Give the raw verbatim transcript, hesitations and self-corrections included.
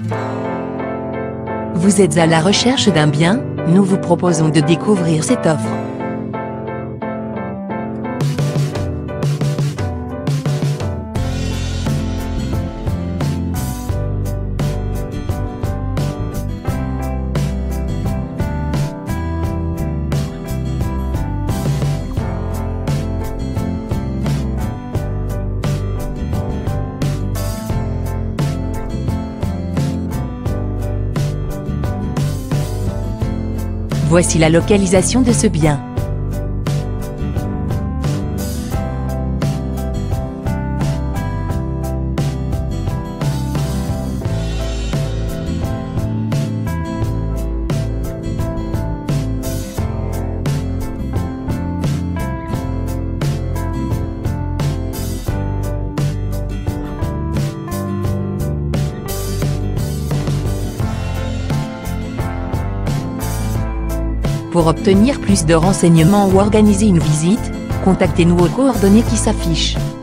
Vous êtes à la recherche d'un bien? Nous vous proposons de découvrir cette offre. Voici la localisation de ce bien. Pour obtenir plus de renseignements ou organiser une visite, contactez-nous aux coordonnées qui s'affichent.